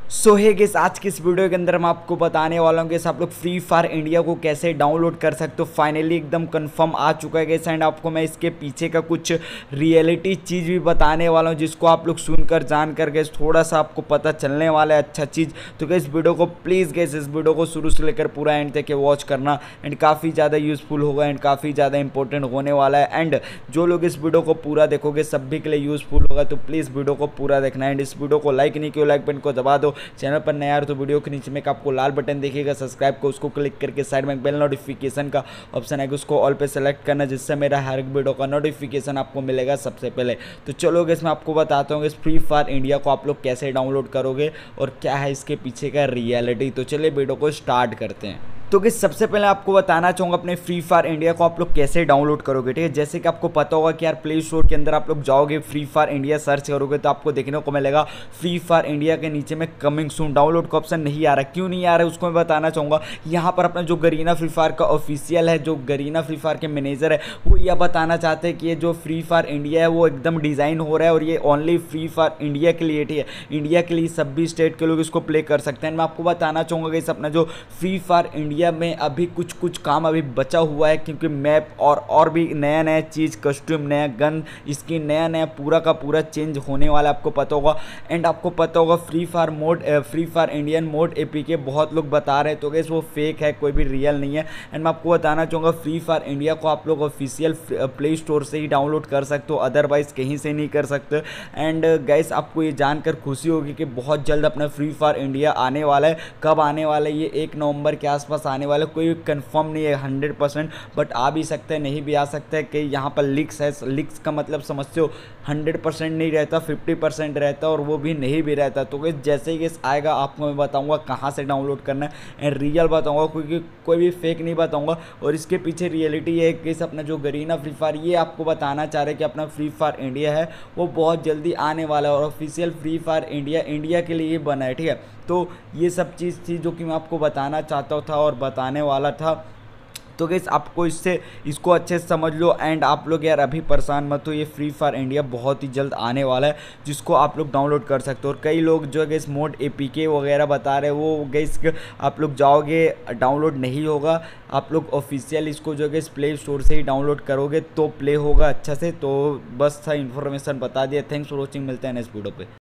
सो है गाइस, आज की इस वीडियो के अंदर मैं आपको बताने वाला हूँ कि आप लोग फ्री फायर इंडिया को कैसे डाउनलोड कर सकते हो। फाइनली एकदम कंफर्म आ चुका है गाइस, एंड आपको मैं इसके पीछे का कुछ रियलिटी चीज़ भी बताने वाला हूँ जिसको आप लोग सुनकर जान कर गाइस थोड़ा सा आपको पता चलने वाला है अच्छा चीज़। तो गाइस वीडियो को प्लीज़ गाइस इस वीडियो को शुरू से लेकर पूरा एंड तक वॉच करना, एंड काफ़ी ज़्यादा यूज़फुल होगा एंड काफ़ी ज़्यादा इंपॉर्टेंट होने वाला है। एंड जो लोग इस वीडियो को पूरा देखोगे सभी के लिए यूज़फुल होगा, तो प्लीज़ वीडियो को पूरा देखना। एंड इस वीडियो को लाइक नहीं किया, लाइक बटन को दबा दो। चैनल पर नया तो वीडियो के नीचे में आपको लाल बटन दिखेगा सब्सक्राइब को, उसको क्लिक करके साइड में बेल नोटिफिकेशन का ऑप्शन है उसको ऑल पे सेलेक्ट करना, जिससे मेरा हर एक वीडियो का नोटिफिकेशन आपको मिलेगा सबसे पहले। तो चलो गाइस मैं आपको बताता हूँ इस फ्री फायर इंडिया को आप लोग कैसे डाउनलोड करोगे और क्या है इसके पीछे का रियलिटी। तो चलिए वीडियो को स्टार्ट करते हैं। तो गाइस सबसे पहले आपको बताना चाहूँगा अपने फ्री फायर इंडिया को आप लोग कैसे डाउनलोड करोगे। ठीक है, जैसे कि आपको पता होगा कि यार प्ले स्टोर के अंदर आप लोग जाओगे, फ्री फायर इंडिया सर्च करोगे तो आपको देखने को मिलेगा फ्री फायर इंडिया के नीचे में कमिंग सून डाउनलोड का ऑप्शन नहीं आ रहा। क्यों नहीं आ रहा है उसको मैं बताना चाहूँगा। यहाँ पर अपना जो गरीना फ्री फायर का ऑफिशियल है, जो गरीना फ्री फायर के मैनेजर है, वो यह बताना चाहते हैं कि ये जो फ्री फायर इंडिया है वो एकदम डिज़ाइन हो रहा है और ये ओनली फ्री फायर इंडिया के लिए। ठीक है, इंडिया के लिए सभी स्टेट के लोग इसको प्ले कर सकते हैं। मैं आपको बताना चाहूँगा कि अपना जो फ्री फायर इंडिया में अभी कुछ काम अभी बचा हुआ है, क्योंकि मैप और भी नया नया चीज़, कस्ट्यूम, नया गन, इसकी नया नया पूरा का पूरा चेंज होने वाला आपको पता होगा। एंड आपको पता होगा free fire mode, free fire Indian mode APK बहुत लोग बता रहे हैं, तो गाइस वो फेक है, कोई भी रियल नहीं है। एंड मैं आपको बताना चाहूँगा फ्री फायर इंडिया को आप लोग ऑफिशियल प्ले स्टोर से ही डाउनलोड कर सकते हो, अदरवाइज कहीं से नहीं कर सकते। एंड गाइस आपको ये जानकर खुशी होगी कि बहुत जल्द अपना फ्री फायर इंडिया आने वाला है। कब आने वाला है? ये 1 नवंबर के आसपास आने वाला है। कोई कंफर्म नहीं है 100%, बट आ भी सकता है, नहीं भी आ सकता है। कि यहाँ पर लीक्स है, लीक्स का मतलब समझते हो 100% नहीं रहता, 50% रहता और वो भी नहीं भी रहता। तो गाइस जैसे ही गाइस आएगा आपको मैं बताऊंगा कहाँ से डाउनलोड करना है, एंड रियल बताऊंगा, क्योंकि कोई भी फेक नहीं बताऊंगा। और इसके पीछे रियलिटी है कि अपना जो गरीना फ्री फायर ये आपको बताना चाह रहे हैं कि अपना फ्री फायर इंडिया है वो बहुत जल्दी आने वाला है और ऑफिशियल फ्री फायर इंडिया के लिए बना है। ठीक है, तो ये सब चीज़ थी जो कि मैं आपको बताना चाहता था और बताने वाला था। तो गाइस आपको इसको अच्छे से समझ लो, एंड आप लोग यार अभी परेशान मत हो। ये फ्री फायर इंडिया बहुत ही जल्द आने वाला है जिसको आप लोग डाउनलोड कर सकते हो। और कई लोग जो है गाइस मोड एपीके वगैरह बता रहे हैं, वो गाइस आप लोग जाओगे डाउनलोड नहीं होगा। आप लोग ऑफिशियल इसको जो है प्ले स्टोर से ही डाउनलोड करोगे तो प्ले होगा अच्छा से। तो बस था इन्फॉर्मेशन बता दिया। थैंक्स फॉर वॉचिंग, मिलते हैं नेक्स्ट वीडियो पे।